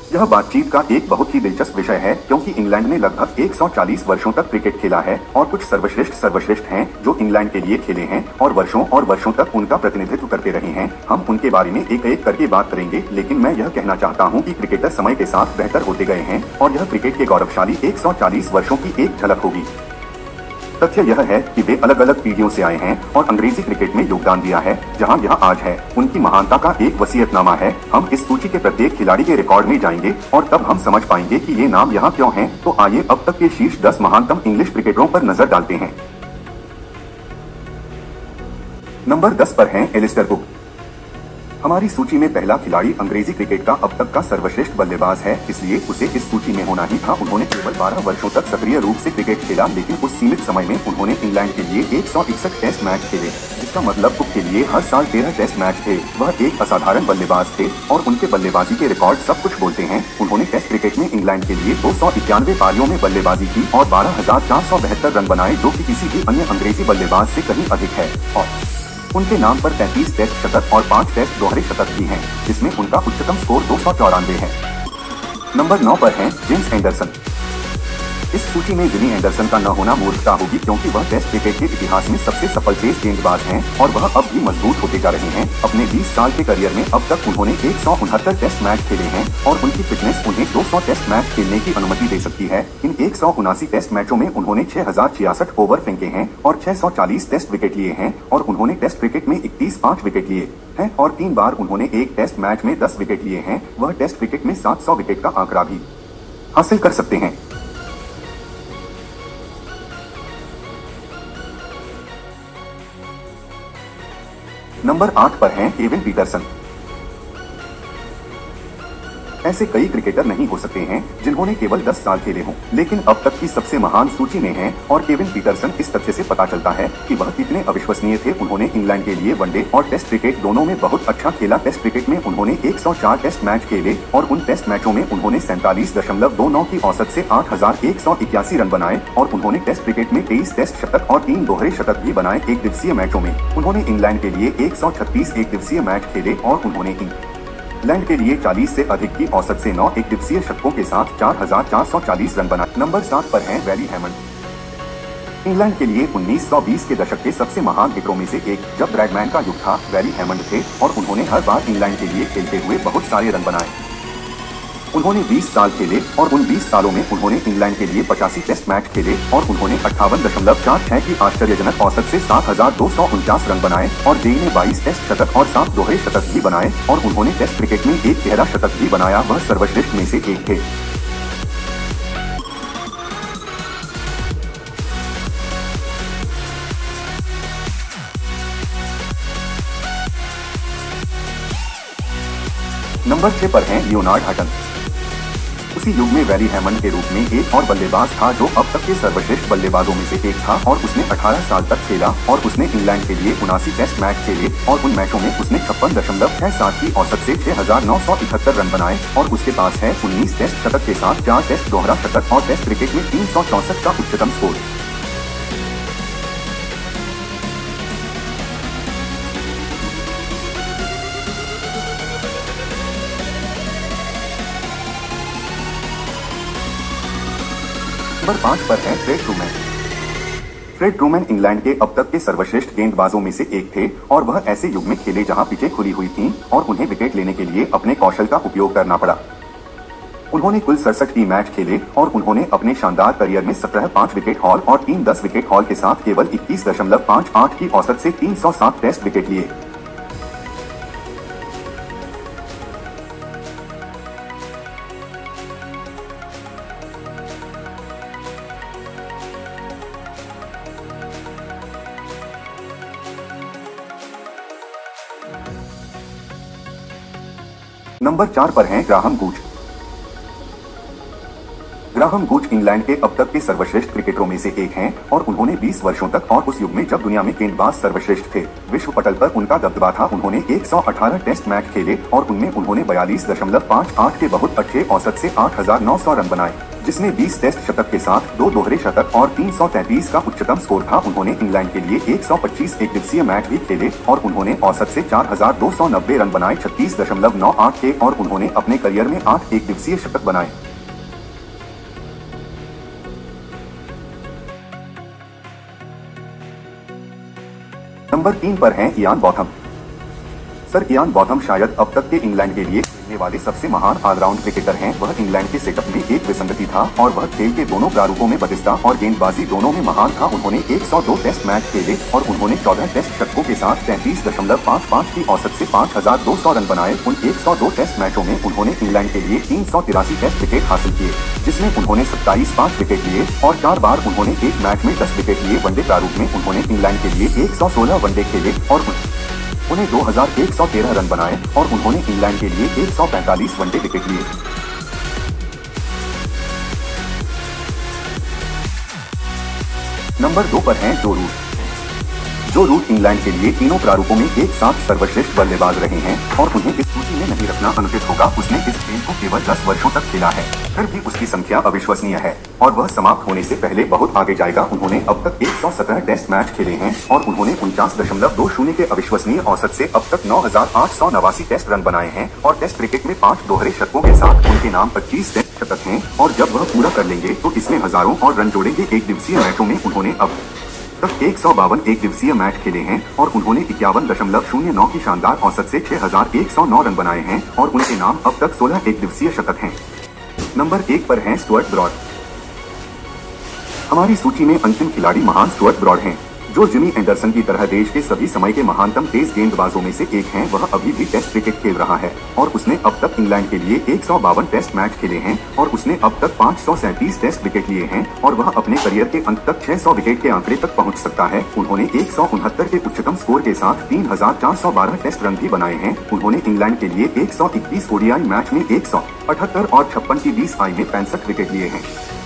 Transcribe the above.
यह बातचीत का एक बहुत ही दिलचस्प विषय है क्योंकि इंग्लैंड ने लगभग 140 वर्षों तक क्रिकेट खेला है और कुछ सर्वश्रेष्ठ हैं जो इंग्लैंड के लिए खेले हैं और वर्षों तक उनका प्रतिनिधित्व करते रहे हैं। हम उनके बारे में एक एक करके बात करेंगे, लेकिन मैं यह कहना चाहता हूं कि क्रिकेटर समय के साथ बेहतर होते गए हैं और यह क्रिकेट के गौरवशाली 140 वर्षों की एक झलक होगी। तथ्य यह है कि वे अलग अलग पीढ़ियों से आए हैं और अंग्रेजी क्रिकेट में योगदान दिया है जहां यह आज है। उनकी महानता का एक वसीयतनामा है। हम इस सूची के प्रत्येक खिलाड़ी के रिकॉर्ड में जाएंगे और तब हम समझ पाएंगे कि ये नाम यहाँ क्यों हैं। तो आइए अब तक के शीर्ष 10 महानतम इंग्लिश क्रिकेटरों पर नजर डालते हैं। नंबर 10 पर हैं एलिस्टर कुक। हमारी सूची में पहला खिलाड़ी अंग्रेजी क्रिकेट का अब तक का सर्वश्रेष्ठ बल्लेबाज है, इसलिए उसे इस सूची में होना ही था। उन्होंने केवल 12 वर्षों तक सक्रिय रूप से क्रिकेट खेला, लेकिन उस सीमित समय में उन्होंने इंग्लैंड के लिए 161 टेस्ट मैच खेले। इसका मतलब कुक के लिए हर साल 13 टेस्ट मैच थे। वह एक असाधारण बल्लेबाज थे और उनके बल्लेबाजी के रिकॉर्ड सब कुछ बोलते हैं। उन्होंने टेस्ट क्रिकेट में इंग्लैंड के लिए 291 पारियों में बल्लेबाजी की और 12,472 रन बनाए, जो कि किसी भी अन्य अंग्रेजी बल्लेबाज से कहीं अधिक है। और उनके नाम पर 33 टेस्ट शतक और 5 टेस्ट दोहरे शतक भी हैं, जिसमें उनका उच्चतम स्कोर 294 है। नंबर 9 पर हैं जेम्स एंडरसन। इस सूची में जिमी एंडरसन का न होना मूर्खता होगी, क्योंकि वह टेस्ट क्रिकेट के इतिहास में सबसे सफल तेज गेंदबाज हैं और वह अब भी मजबूत होते जा रहे हैं। अपने 20 साल के करियर में अब तक उन्होंने 169 टेस्ट मैच खेले हैं और उनकी फिटनेस उन्हें 200 टेस्ट मैच खेलने की अनुमति दे सकती है। इन 179 टेस्ट मैचों में उन्होंने 6066 ओवर फेंके हैं और 640 टेस्ट विकेट लिए हैं और उन्होंने टेस्ट क्रिकेट में 5 विकेट लिए हैं और 3 बार उन्होंने एक टेस्ट मैच में 10 विकेट लिए हैं। वह टेस्ट क्रिकेट में 700 विकेट का आंकड़ा भी हासिल कर सकते हैं। नंबर 8 पर हैं केविन पीटरसन। ऐसे कई क्रिकेटर नहीं हो सकते हैं जिन्होंने केवल 10 साल खेले हों, लेकिन अब तक की सबसे महान सूची में हैं और केविन पीटरसन इस तथ्य से पता चलता है कि वह कितने अविश्वसनीय थे। उन्होंने इंग्लैंड के लिए वनडे और टेस्ट क्रिकेट दोनों में बहुत अच्छा खेला। टेस्ट क्रिकेट में उन्होंने 104 टेस्ट मैच खेले और उन टेस्ट मैचों में उन्होंने 47.29 की औसत से 8,181 रन बनाए और उन्होंने टेस्ट क्रिकेट में 23 टेस्ट शतक और 3 दोहरे शतक भी बनाए। एक दिवसीय मैचों में उन्होंने इंग्लैंड के लिए 136 एक दिवसीय मैच खेले और उन्होंने इंग्लैंड के लिए 40 से अधिक की औसत से 9 एक दिवसीय शतकों के साथ 4,440 रन बनाए। नंबर 7 पर हैं वैली हैमंड। इंग्लैंड के लिए 1920 के दशक के सबसे महान हिटरों में से एक, जब ब्रैडमैन का युग था, वैली हैमंड थे और उन्होंने हर बार इंग्लैंड के लिए खेलते हुए बहुत सारे रन बनाए। उन्होंने 20 साल खेले और उन 20 सालों में उन्होंने इंग्लैंड के लिए 85 टेस्ट मैच खेले और उन्होंने 58.46 की आश्चर्यजनक औसत से 7,249 रन बनाए और डे ने 22 टेस्ट शतक और 7 दोहरे शतक भी बनाए और उन्होंने टेस्ट क्रिकेट में एक गहरा शतक भी बनाया। वह सर्वश्रेष्ठ में से एक थे। नंबर 6 पर हैं लियोनार्ड हटन। उसी युग में वैली हैमंड के रूप में एक और बल्लेबाज था जो अब तक के सर्वश्रेष्ठ बल्लेबाजों में से एक था और उसने 18 साल तक खेला और उसने इंग्लैंड के लिए 79 टेस्ट मैच खेले और उन मैचों में उसने 56.67 की औसत से 6,971 रन बनाए और उसके पास है 19 टेस्ट शतक के साथ 4 टेस्ट दोहरा शतक और टेस्ट क्रिकेट में 364 का उच्चतम स्कोर। नंबर 5 पर है Fred Trueman. Fred Trueman England के अब तक के सर्वश्रेष्ठ गेंदबाजों में से एक थे और वह ऐसे युग में खेले जहां पिचें खुली हुई थीं और उन्हें विकेट लेने के लिए अपने कौशल का उपयोग करना पड़ा। उन्होंने कुल 67 टी मैच खेले और उन्होंने अपने शानदार करियर में 17 5 विकेट हॉल और 3 10 विकेट हॉल के साथ केवल 21.58 की औसत से 307 टेस्ट विकेट लिए। नंबर 4 पर हैं Graham Gooch. Graham Gooch England के अब तक के सर्वश्रेष्ठ क्रिकेटरों में से एक हैं और उन्होंने 20 वर्षों तक और उस युग में जब दुनिया में गेंदबाज सर्वश्रेष्ठ थे, विश्व पटल पर उनका दबदबा था। उन्होंने 118 टेस्ट मैच खेले और उनमें उन्होंने 42.58 के बहुत अच्छे औसत से 8,900 रन बनाए। जिसमें 20 टेस्ट शतक के साथ 2 दोहरे शतक और 333 का उच्चतम स्कोर था। उन्होंने इंग्लैंड के लिए 125 एक दिवसीय मैच भी खेले और उन्होंने औसत से 4290 रन बनाए 36.98 के, और उन्होंने अपने करियर में 8 एक दिवसीय शतक बनाए। नंबर 3 पर हैं Ian Botham. Sir Ian Botham शायद अब तक के इंग्लैंड के लिए खेलने वाले सबसे महान ऑलराउंड क्रिकेटर हैं। वह इंग्लैंड के सेटअप में एक विसंगति था और वह खेल के दोनों प्रारूपों में बतिस्ता और गेंदबाजी दोनों में महान था। उन्होंने 102 टेस्ट मैच खेले और उन्होंने 14 टेस्ट शतकों के साथ 33.55 की औसत से 5200 रन बनाए। उन 102 टेस्ट मैचों में उन्होंने इंग्लैंड के लिए 383 टेस्ट विकेट हासिल किए, जिसमें उन्होंने 27 5 विकेट लिए और 4 बार उन्होंने एक मैच में 10 विकेट लिए। वनडे प्रारूप में उन्होंने इंग्लैंड के लिए 116 वनडे खेले और उन्हें 2113 रन बनाए और उन्होंने इंग्लैंड के लिए 145 वनडे विकेट लिए। नंबर 2 पर हैं जो रूट। जो रूट इंग्लैंड के लिए तीनों प्रारूपों में एक साथ सर्वश्रेष्ठ बल्लेबाज रहे हैं और उन्हें इस सूची में नहीं रखना अनुचित होगा। उसने इस खेल को केवल 10 वर्षों तक खेला है, फिर भी उसकी संख्या अविश्वसनीय है और वह समाप्त होने से पहले बहुत आगे जाएगा। उन्होंने अब तक 117 टेस्ट मैच खेले हैं और उन्होंने 49.20 के अविश्वसनीय औसत से अब तक 9889 टेस्ट रन बनाए हैं और टेस्ट क्रिकेट में 5 दोहरे शतकों के साथ उनके नाम 25 टेस्ट शतक हैं और जब वह पूरा कर लेंगे तो इसमें हजारों और रन जोड़ेंगे। एक दिवसीय मैचों में उन्होंने अब तक 152 एक दिवसीय मैच खेले हैं और उन्होंने 51.09 की शानदार औसत से 6109 रन बनाए हैं और उनके नाम अब तक 16 एक दिवसीय शतक हैं। नंबर 1 पर हैं स्टुअर्ट ब्रॉड। हमारी सूची में अंतिम खिलाड़ी महान स्टुअर्ट ब्रॉड हैं, जो जिमी एंडरसन की तरह देश के सभी समय के महानतम तेज गेंदबाजों में से एक हैं। वह अभी भी टेस्ट क्रिकेट खेल रहा है और उसने अब तक इंग्लैंड के लिए 152 टेस्ट मैच खेले हैं और उसने अब तक 537 टेस्ट विकेट लिए हैं और वह अपने करियर के अंत तक 600 विकेट के आंकड़े तक पहुंच सकता है। उन्होंने 169 के उच्चतम स्कोर के साथ 3412 टेस्ट रन भी बनाए हैं। उन्होंने इंग्लैंड के लिए 121 ओडीआई मैच में 178 और 56 की 20 आई में 65 विकेट लिए हैं।